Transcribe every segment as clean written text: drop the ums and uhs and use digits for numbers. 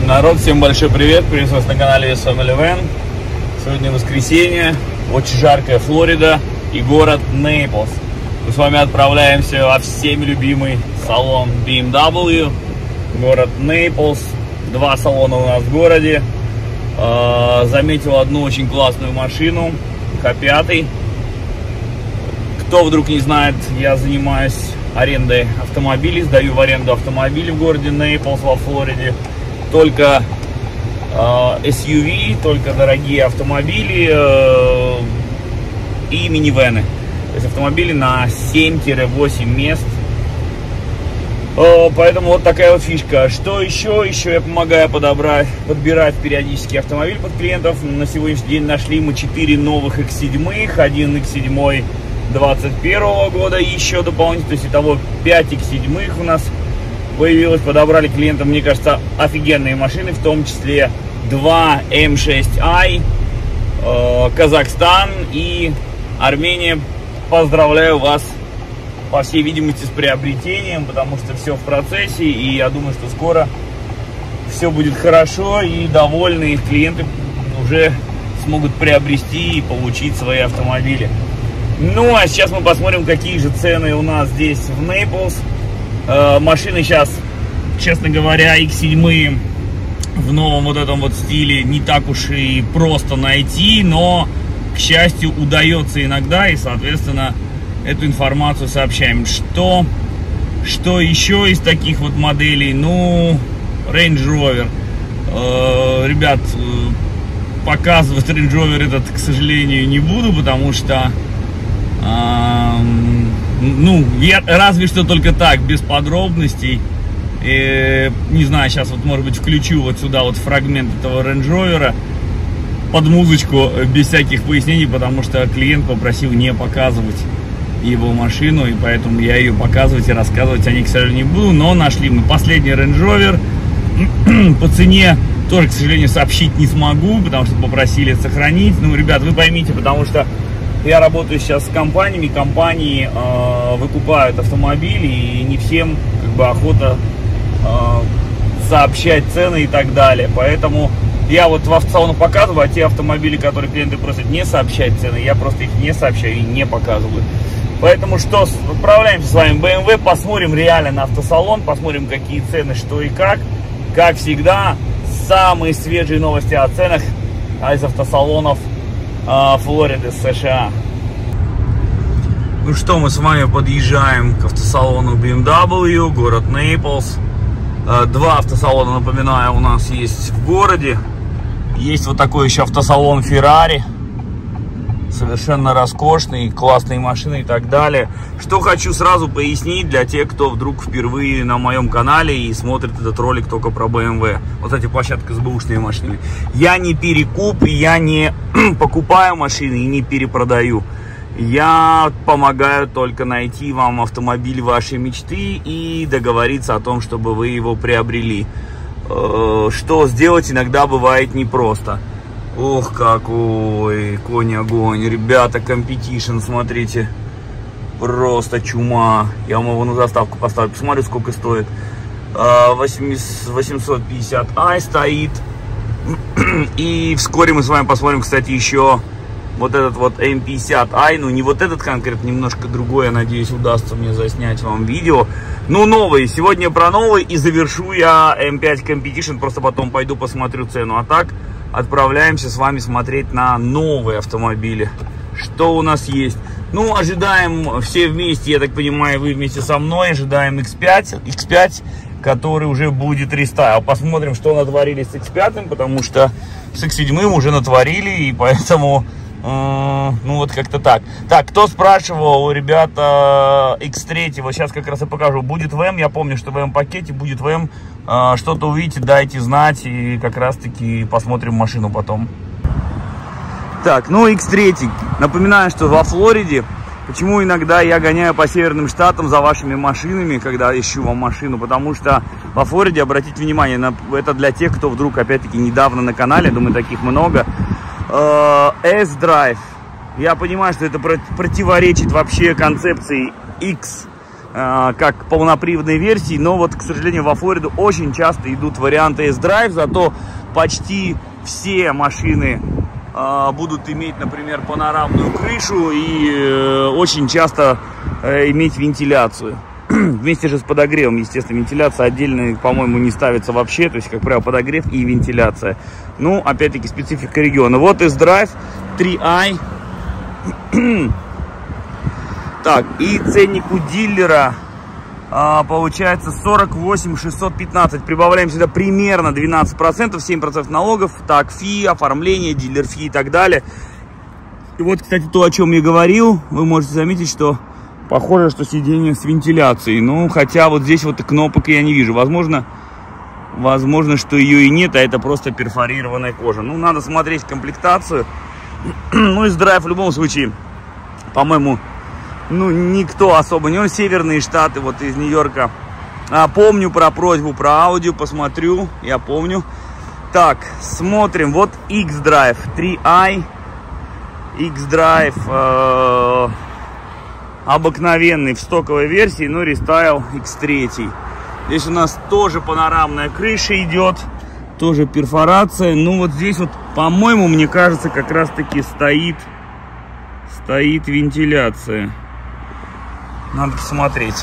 Народ, всем большой привет, приветствую вас на канале Family Van. Сегодня воскресенье, очень жаркая Флорида и город Нейплс. Мы с вами отправляемся во всеми любимый салон BMW, город Нейплс. Два салона у нас в городе. Заметил одну очень классную машину, К5. Кто вдруг не знает, я занимаюсь арендой автомобилей, сдаю в аренду автомобили в городе Нейплс во Флориде. Только SUV, только дорогие автомобили и минивены. То есть автомобили на 7-8 мест. Поэтому вот такая вот фишка. Что еще? Еще я помогаю подбирать периодически автомобиль под клиентов. На сегодняшний день нашли мы 4 новых X7, один X7 21 года еще дополнительно. То есть итого 5 X7 у нас появилось. Подобрали клиентам, мне кажется, офигенные машины, в том числе 2 М6i, Казахстан и Армения. Поздравляю вас, по всей видимости, с приобретением, потому что все в процессе, и я думаю, что скоро все будет хорошо, и довольные клиенты уже смогут приобрести и получить свои автомобили. Ну, а сейчас мы посмотрим, какие же цены у нас здесь в Нейплс. Машины сейчас, честно говоря, X7 в новом вот этом вот стиле не так уж и просто найти, но, к счастью, удается иногда, и, соответственно, эту информацию сообщаем. Что еще из таких вот моделей? Ну, Range Rover. Ребят, показывать Range Rover этот, к сожалению, не буду, потому что ну, я разве что только так, без подробностей. Не знаю, сейчас вот, может быть, включу вот сюда вот фрагмент этого Range Rover под музычку, без всяких пояснений, потому что клиент попросил не показывать его машину, и поэтому я ее показывать и рассказывать о ней, к сожалению, не буду. Но нашли мы последний Range Rover. По цене тоже, к сожалению, сообщить не смогу, потому что попросили сохранить. Ну, ребят, вы поймите, потому что я работаю сейчас с компаниями, компании выкупают автомобили, и не всем как бы охота сообщать цены и так далее. Поэтому я вот в автосалону показываю, а те автомобили, которые клиенты просят не сообщать цены, я просто их не сообщаю и не показываю. Поэтому что, отправляемся с вами в BMW, посмотрим реально на автосалон, посмотрим, какие цены, что и как. Как всегда, самые свежие новости о ценах из автосалонов Флориды, США. Ну что, мы с вами подъезжаем к автосалону BMW, город Нейплс. Два автосалона, напоминаю, у нас есть в городе. Есть вот такой еще автосалон Ferrari. Совершенно роскошный, классные машины и так далее. Что хочу сразу пояснить для тех, кто вдруг впервые на моем канале и смотрит этот ролик только про BMW. Вот эти площадки с бэушными машинами. Я не перекуп, я не покупаю машины и не перепродаю. Я помогаю только найти вам автомобиль вашей мечты и договориться о том, чтобы вы его приобрели. Что сделать иногда бывает непросто. Ох, какой конь-огонь. Ребята, Competition, смотрите. Просто чума. Я вам его на заставку поставлю. Посмотрю, сколько стоит. 850i стоит. И вскоре мы с вами посмотрим, кстати, еще вот этот вот М50i. Ну, не вот этот конкретно, немножко другой. Я надеюсь, удастся мне заснять вам видео. Ну, новый. Сегодня про новый. И завершу я М5 Competition. Просто потом пойду посмотрю цену. А так отправляемся с вами смотреть на новые автомобили. Что у нас есть? Ну, ожидаем все вместе, я так понимаю, вы вместе со мной, ожидаем X5, который уже будет рестайл. Посмотрим, что натворили с X5, потому что с X7 уже натворили, и поэтому, ну, вот как-то так. Так, кто спрашивал, ребята, X3, вот сейчас как раз и покажу, будет в М, я помню, что в М-пакете будет в М. Что-то увидите, дайте знать, и как раз таки посмотрим машину потом. Так, ну, X3. Напоминаю, что во Флориде, почему иногда я гоняю по северным штатам за вашими машинами, когда ищу вам машину, потому что во Флориде, обратите внимание, это для тех, кто вдруг, опять-таки, недавно на канале, думаю, таких много, S-Drive. Я понимаю, что это противоречит вообще концепции X как полноприводной версии, но вот, к сожалению, во Флориду очень часто идут варианты S-Drive, зато почти все машины будут иметь, например, панорамную крышу и очень часто иметь вентиляцию. Вместе же с подогревом, естественно, вентиляция отдельно, по-моему, не ставится вообще, то есть, как правило, подогрев и вентиляция. Ну, опять-таки, специфика региона. Вот S-Drive 3i. Так, и ценник у дилера получается 48 615. Прибавляем сюда примерно 12%, 7% налогов. Так, фи, оформление, дилер фи и так далее. И вот, кстати, то, о чем я говорил, вы можете заметить, что похоже, что сиденье с вентиляцией. Ну, хотя вот здесь вот кнопок я не вижу. Возможно, что ее и нет, а это просто перфорированная кожа. Ну, надо смотреть комплектацию. Ну, S-Drive в любом случае, по-моему, ну, никто особо, не он северные штаты, вот из Нью-Йорка. Помню про просьбу, про аудио, посмотрю, я помню. Так, смотрим, вот X-Drive 3i, X-Drive обыкновенный в стоковой версии, но рестайл X3. Здесь у нас тоже панорамная крыша идет, тоже перфорация. Ну, вот здесь вот, по-моему, мне кажется, как раз-таки стоит вентиляция. Надо посмотреть.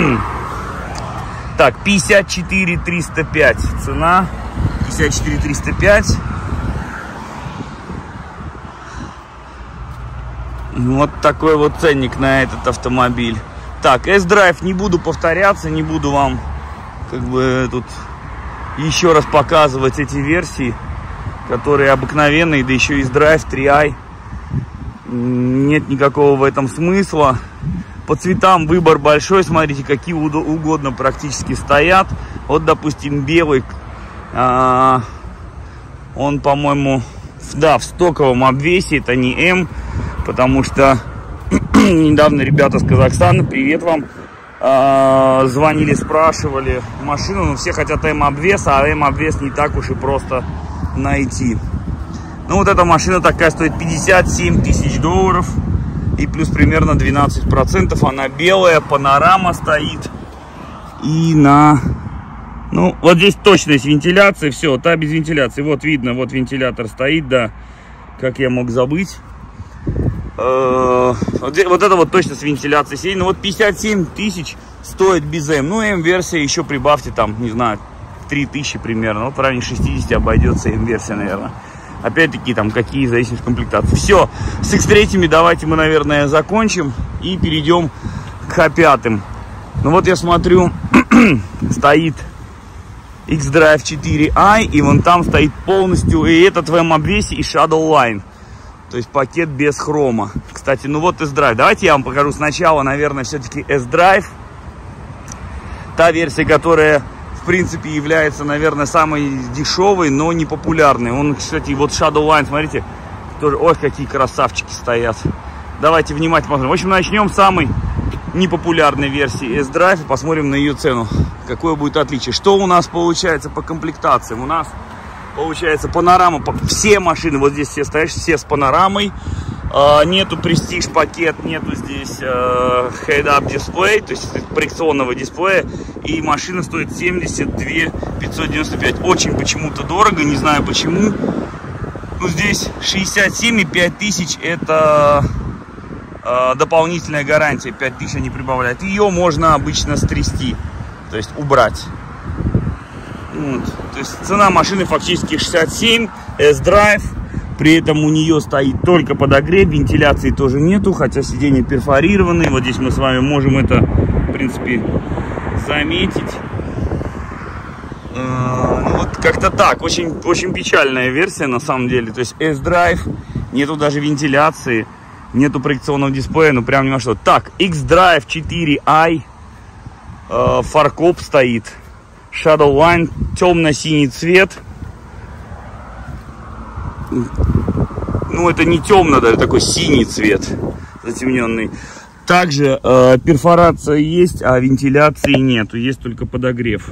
Так, 54 305 цена. 54 305. Вот такой вот ценник на этот автомобиль. Так, S-Drive не буду повторяться, не буду вам как бы тут еще раз показывать эти версии, которые обыкновенные, да еще и S-Drive 3i. Нет никакого в этом смысла. По цветам выбор большой, смотрите, какие угодно практически стоят. Вот, допустим, белый, он, по-моему, да, в стоковом обвесе, это не М, потому что недавно ребята с Казахстана, привет вам, звонили, спрашивали машину, но все хотят М-обвес, а М-обвес не так уж и просто найти. Ну, вот эта машина такая стоит 57 тысяч долларов. И плюс примерно 12%. Она белая, панорама стоит. И на... Ну, вот здесь точность вентиляции. Все, та без вентиляции. Вот видно, вот вентилятор стоит, да. Как я мог забыть. Вот это вот точность вентиляции сидений. Ну, вот 57 тысяч стоит без М. Ну, М-версия еще прибавьте там, не знаю, 3000 примерно. Вот в районе 60 обойдется М-версия, наверное. Опять-таки, там, какие зависимости комплектации. Все, с X3 давайте мы, наверное, закончим и перейдем к H5. Ну вот я смотрю, стоит X-Drive 4i, и вон там стоит полностью и этот в М-обвесе, и Shadow Line. То есть пакет без хрома. Кстати, ну вот S-Drive. Давайте я вам покажу сначала, наверное, все-таки S-Drive. Та версия, которая... в принципе, является, наверное, самой дешевой, но не популярной. Он, кстати, вот Shadow Line, смотрите, тоже, ой, какие красавчики стоят. Давайте внимательно посмотрим. В общем, начнем с самой непопулярной версии S-Drive и посмотрим на ее цену. Какое будет отличие. Что у нас получается по комплектациям? У нас получается панорама. Все машины, вот здесь все стоят, все с панорамой. Нету Prestige пакет, нету здесь head-up дисплей, то есть проекционного дисплея. И машина стоит 72 595. Очень почему-то дорого, не знаю почему. Ну, здесь 67,5 тысяч это дополнительная гарантия. 5 тысяч они прибавляют. Ее можно обычно стрясти, то есть убрать. Вот. То есть цена машины фактически 67, S-Drive. При этом у нее стоит только подогрев, вентиляции тоже нету, хотя сиденья перфорированные. Вот здесь мы с вами можем это, в принципе, заметить. Вот как-то так, очень печальная версия на самом деле. То есть S-Drive, нету даже вентиляции, нету проекционного дисплея, ну прям ни на что. Так, X-Drive 4i, фаркоп стоит, Shadow Line, темно-синий цвет. Ну, это не темно, даже такой синий цвет, затемненный. Также перфорация есть, а вентиляции нету, есть только подогрев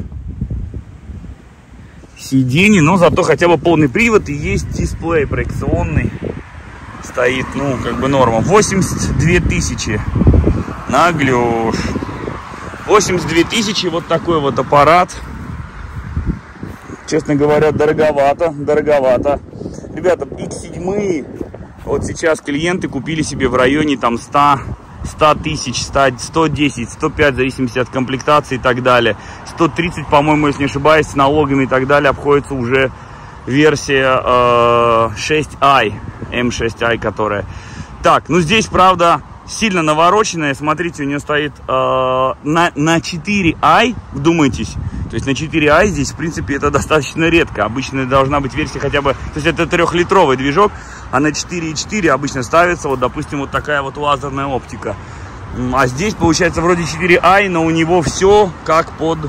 сидений, но зато хотя бы полный привод и есть дисплей проекционный. Стоит, ну, как бы норма. 82 тысячи. Наглёшь. 82 тысячи, вот такой вот аппарат. Честно говоря, дороговато. Ребята, X7, вот сейчас клиенты купили себе в районе там 100 тысяч, 110, 105, в зависимости от комплектации и так далее. 130, по-моему, если не ошибаюсь, с налогами и так далее, обходится уже версия 6i, M6i, которая. Так, ну здесь, правда, сильно навороченная. Смотрите, у нее стоит на 4i, вдумайтесь. То есть на 4i здесь, в принципе, это достаточно редко. Обычно должна быть версия хотя бы... То есть это 3-литровый движок, а на 4.4 обычно ставится, вот, допустим, вот такая вот лазерная оптика. А здесь, получается, вроде 4i, но у него все как под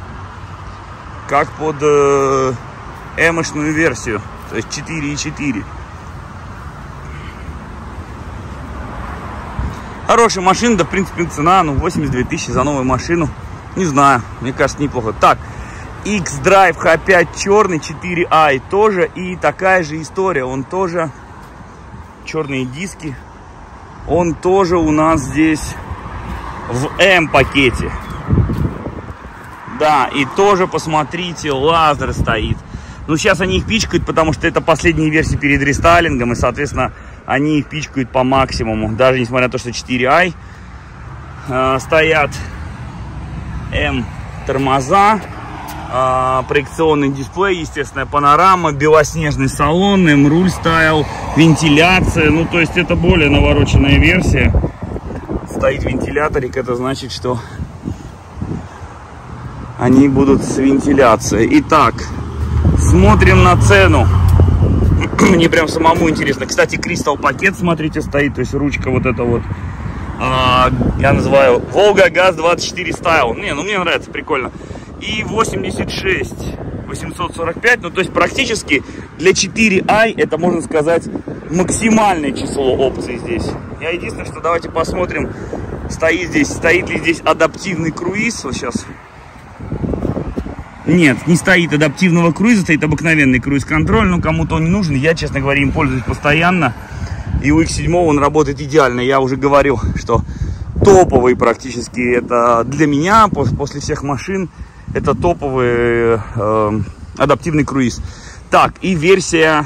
M-шную версию. То есть 4.4. Хорошая машина, да, в принципе, цена, ну, 82 тысячи за новую машину. Не знаю, мне кажется, неплохо. Так, X-Drive H5 черный, 4i тоже. И такая же история, он тоже, черные диски, он тоже у нас здесь в M-пакете. Да, и тоже, посмотрите, лазер стоит. Ну, сейчас они их пичкают, потому что это последние версии перед рестайлингом, и, соответственно, они их пичкают по максимуму. Даже несмотря на то, что 4i стоят M-тормоза, проекционный дисплей, естественная панорама, белоснежный салон, M-руль стайл, вентиляция. Ну, то есть, это более навороченная версия. Стоит вентиляторик, это значит, что они будут с вентиляцией. Итак, смотрим на цену. Мне прям самому интересно. Кстати, Crystal пакет, смотрите, стоит. То есть ручка вот эта вот. Я называю Волга ГАЗ 24 стайл. Не, ну мне нравится, прикольно. И 86 845. Ну, то есть практически для 4i это, можно сказать, максимальное число опций здесь. Я единственное, что давайте посмотрим, стоит ли здесь адаптивный круиз. Вот сейчас. Нет, не стоит адаптивного круиза, стоит обыкновенный круиз-контроль, но кому-то он не нужен. Я, честно говоря, им пользуюсь постоянно. И у X7 он работает идеально. Я уже говорил, что топовый практически это для меня, после всех машин, это топовый адаптивный круиз. Так, и версия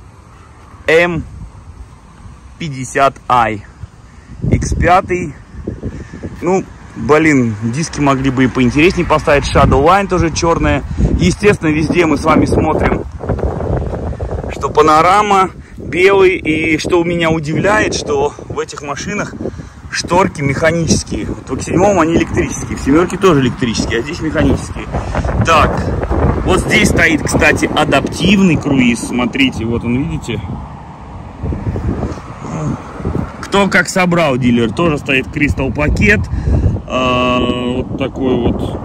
M50i. X5. Ну, блин, диски могли бы и поинтереснее поставить. Shadowline тоже черная. Естественно, везде мы с вами смотрим, что панорама, белый. И что меня удивляет, что в этих машинах шторки механические. Вот в X7 они электрические, в 7 тоже электрические, а здесь механические. Так, вот здесь стоит, кстати, адаптивный круиз. Смотрите, вот он, видите? Кто как собрал, дилер. Тоже стоит Crystal пакет. Вот такой вот.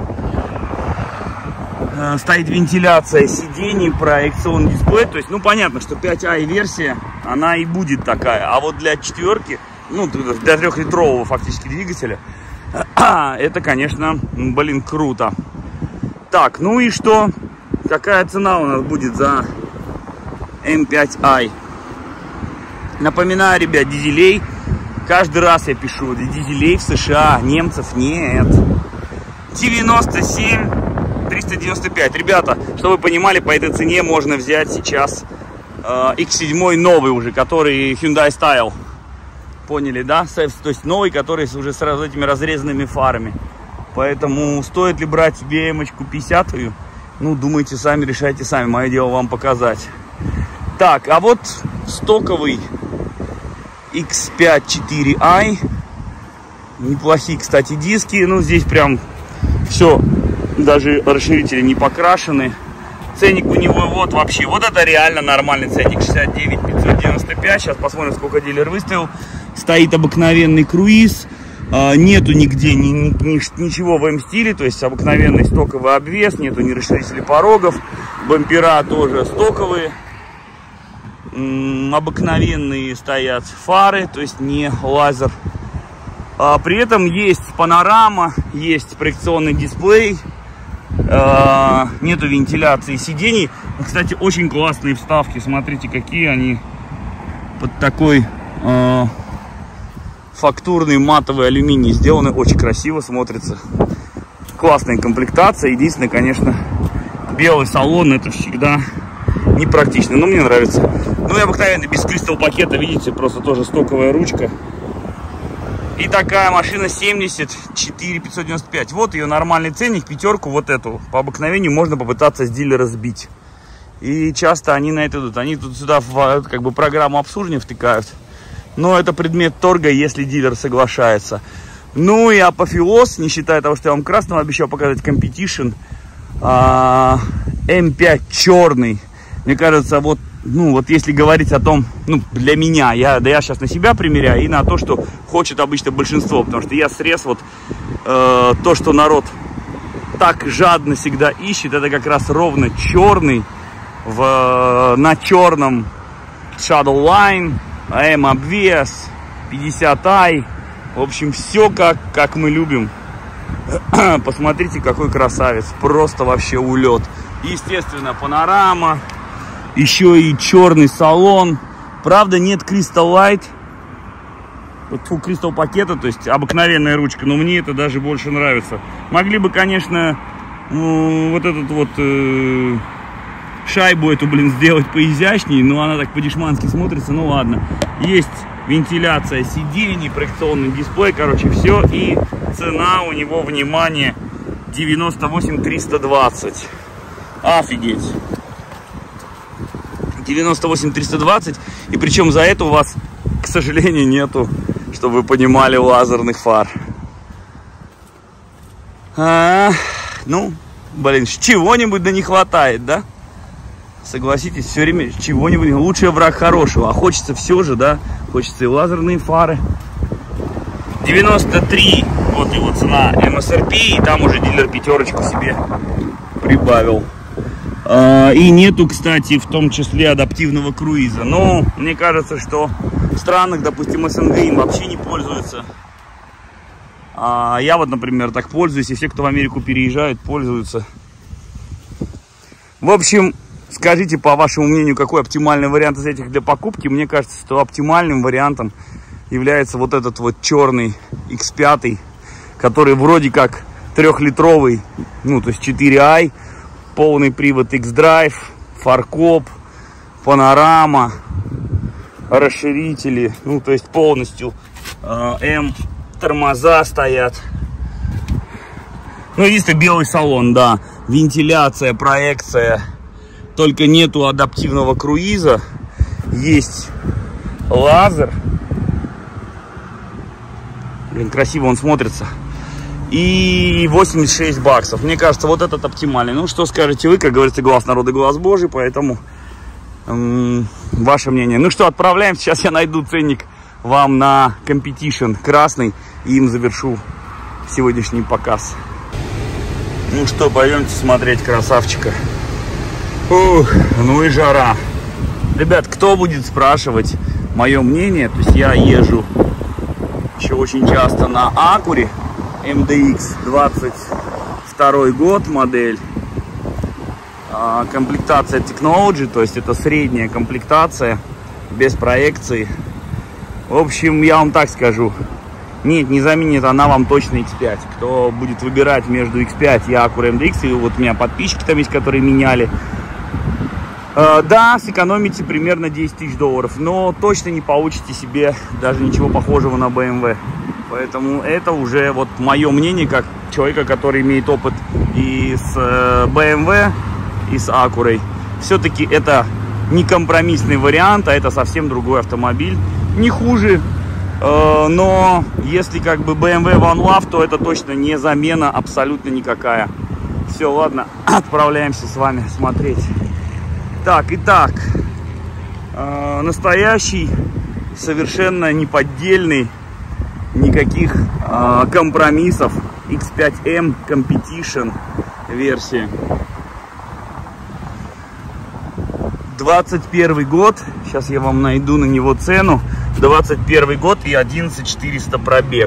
Стоит вентиляция сидений, проекционный дисплей. То есть, ну, понятно, что 5i версия, она и будет такая. А вот для четверки, ну, для 3-литрового фактически двигателя, это, конечно, блин, круто. Так, ну и что? Какая цена у нас будет за M5i? Напоминаю, ребят, дизелей. Каждый раз я пишу, дизелей в США, немцев нет. 97 395. Ребята, чтобы вы понимали, по этой цене можно взять сейчас X7 новый уже, который Hyundai Style. Поняли, да? То есть новый, который уже с этими разрезанными фарами. Поэтому стоит ли брать BM-очку 50-ю? Ну, думайте сами, решайте сами. Мое дело вам показать. Так, а вот стоковый X5 4i. Неплохие, кстати, диски. Ну, здесь прям все, даже расширители не покрашены. Ценник у него вот вообще, вот это реально нормальный ценник. 69 595. Сейчас посмотрим, сколько дилер выставил. Стоит обыкновенный круиз. Нету нигде ничего в М-стиле. То есть обыкновенный стоковый обвес. Нету ни расширителей порогов. Бампера тоже стоковые. Обыкновенные стоят фары, то есть не лазер. При этом есть панорама, есть проекционный дисплей, нету вентиляции сидений. Кстати, очень классные вставки, смотрите, какие они под такой фактурный матовый алюминий. Сделаны очень красиво, смотрится. Классная комплектация. Единственное, конечно, белый салон, это всегда непрактично, но мне нравится. Ну и обыкновенно без кристалл пакета, видите, просто тоже стоковая ручка. И такая машина 74 595. Вот ее нормальный ценник, пятерку вот эту. По обыкновению можно попытаться с дилера сбить. И часто они на это идут. Они тут сюда в как бы программу обслуживания втыкают. Но это предмет торга, если дилер соглашается. Ну и апофеоз, не считая того, что я вам красного обещал показать, Competition. М5 черный. Мне кажется, вот, ну, вот если говорить о том, ну, для меня, я сейчас на себя примеряю, и на то, что хочет обычно большинство, потому что я срез вот то, что народ так жадно всегда ищет, это как раз ровно черный, на черном Shadow Line, AM обвес, 50i, в общем, все как мы любим. Посмотрите, какой красавец, просто вообще улет. Естественно, панорама. Еще и черный салон. Правда, нет Crystal Light. Вот Crystal пакета, то есть обыкновенная ручка. Но мне это даже больше нравится. Могли бы, конечно, вот этот вот шайбу эту, блин, сделать поизящнее. Но она так по-дешмански смотрится. Ну ладно. Есть вентиляция сидений, проекционный дисплей. Короче, все. И цена у него, внимание, 98 320. Офигеть. 98 320, и причем за это у вас, к сожалению, нету, чтобы вы понимали, лазерных фар. Ну, блин, чего-нибудь да не хватает, да? Согласитесь, все время чего-нибудь. Лучший враг хорошего, а хочется все же, да? Хочется и лазерные фары. 93, вот его цена МСРП, и там уже дилер пятерочку себе прибавил. И нету, кстати, в том числе адаптивного круиза. Но мне кажется, что в странах, допустим, СНГ им вообще не пользуются. Я вот, например, так пользуюсь, и все, кто в Америку переезжают, пользуются. В общем, скажите, по вашему мнению, какой оптимальный вариант из этих для покупки? Мне кажется, что оптимальным вариантом является вот этот вот черный X5, который вроде как 3-литровый, ну, то есть 4i. Полный привод X-Drive, фаркоп, панорама, расширители, ну то есть полностью тормоза стоят. Ну единственное, белый салон, да, вентиляция, проекция, только нету адаптивного круиза, есть лазер. Блин, красиво он смотрится. И 86 баксов. Мне кажется, вот этот оптимальный. Ну, что скажете вы? Как говорится, глаз народа, глаз Божий. Поэтому ваше мнение. Ну что, отправляем. Сейчас я найду ценник вам на Competition красный. И им завершу сегодняшний показ. Ну что, пойдемте смотреть красавчика. Ух, ну и жара. Ребят, кто будет спрашивать мое мнение? То есть я езжу еще очень часто на Акуре. MDX 22 год модель, комплектация Technology, то есть это средняя комплектация, без проекции. В общем, я вам так скажу, нет, не заменит она вам точно X5. Кто будет выбирать между X5 и Acura MDX, и вот у меня подписчики там есть, которые меняли, да, сэкономите примерно 10 тысяч долларов, но точно не получите себе даже ничего похожего на BMW. Поэтому это уже вот мое мнение, как человека, который имеет опыт и с BMW, и с Acura. Все-таки это не компромиссный вариант, а это совсем другой автомобиль. Не хуже, но если как бы BMW One Love, то это точно не замена абсолютно никакая. Все, ладно, отправляемся с вами смотреть. Так, итак, настоящий, совершенно неподдельный, никаких компромиссов X5M Competition версия. 21 год, сейчас я вам найду на него цену. 21 год и 11 400 пробег.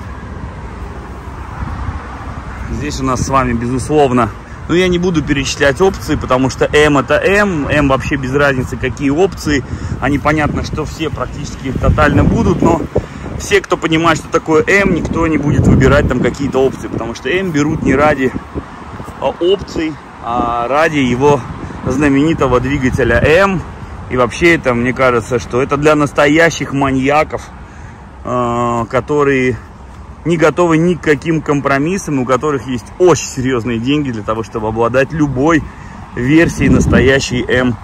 Здесь у нас с вами, безусловно, ну я не буду перечислять опции, потому что M это M вообще без разницы какие опции. Они понятно, что все практически тотально будут, но все, кто понимает, что такое М, никто не будет выбирать там какие-то опции, потому что М берут не ради опций, а ради его знаменитого двигателя М. И вообще это, мне кажется, что это для настоящих маньяков, которые не готовы ни к каким компромиссам, у которых есть очень серьезные деньги для того, чтобы обладать любой версией настоящей М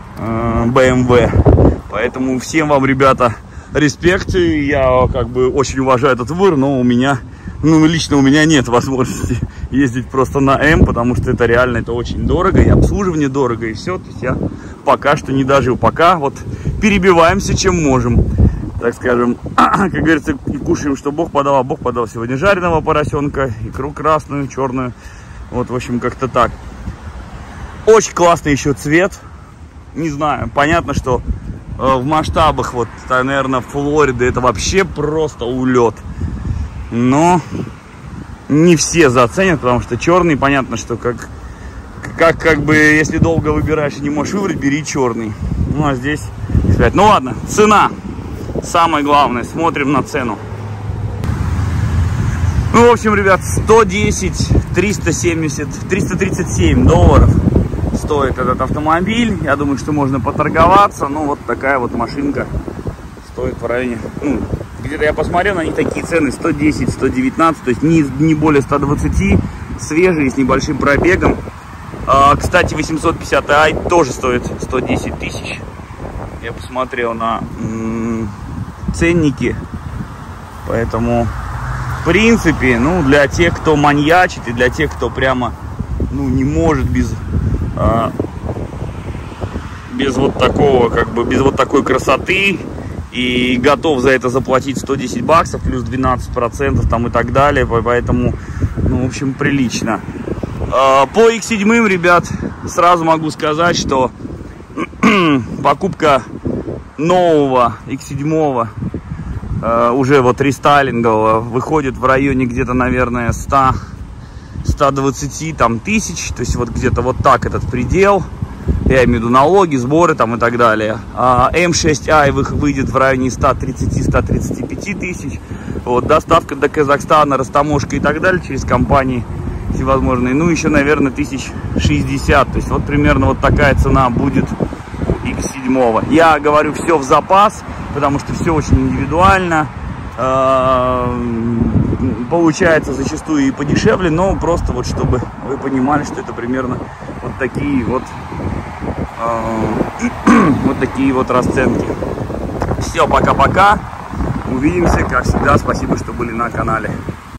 BMW. Поэтому всем вам, ребята, респект. Я как бы очень уважаю этот выбор, но у меня, лично у меня нет возможности ездить просто на М, потому что это реально, это очень дорого, и обслуживание дорого, и все. То есть я пока что не дожил, пока вот перебиваемся, чем можем, так скажем, как говорится, и кушаем, что Бог подал. А Бог подал сегодня жареного поросенка, икру красную, черную, вот, в общем, как-то так. Очень классный еще цвет, не знаю, понятно, что в масштабах, вот, наверное, Флориды это вообще просто улет, но не все заценят, потому что черный, понятно, что как бы, если долго выбираешь и не можешь выбрать, бери черный. Ну, а здесь, ну ладно, цена, самое главное, смотрим на цену. Ну, в общем, ребят, 337 долларов стоит этот автомобиль. Я думаю, что можно поторговаться. Ну, вот такая вот машинка стоит в районе, где-то я посмотрел, на них такие цены 110, 119, то есть не более 120, свежие, с небольшим пробегом. Кстати, 850i тоже стоит 110 тысяч. Я посмотрел на ценники, поэтому, в принципе, для тех, кто маньячит, и для тех, кто прямо, не может без вот такого, без вот такой красоты, и готов за это заплатить 110 баксов, плюс 12% там и так далее, поэтому, в общем, прилично. По X7, ребят, сразу могу сказать, что покупка нового X7, уже вот рестайлингового, выходит в районе где-то, наверное, 100-120 там тысяч, то есть вот где-то вот так этот предел. Я имею в виду налоги, сборы там и так далее. М6i выйдет в районе 130-135 тысяч. Вот, доставка до Казахстана, растаможка и так далее через компании всевозможные. Ну, еще, наверное, 1060. То есть вот примерно вот такая цена будет у X7. Я говорю все в запас, потому что все очень индивидуально. Получается зачастую и подешевле, но просто вот чтобы вы понимали, что это примерно вот такие вот вот такие вот расценки. Все, пока-пока, увидимся, как всегда, спасибо, что были на канале.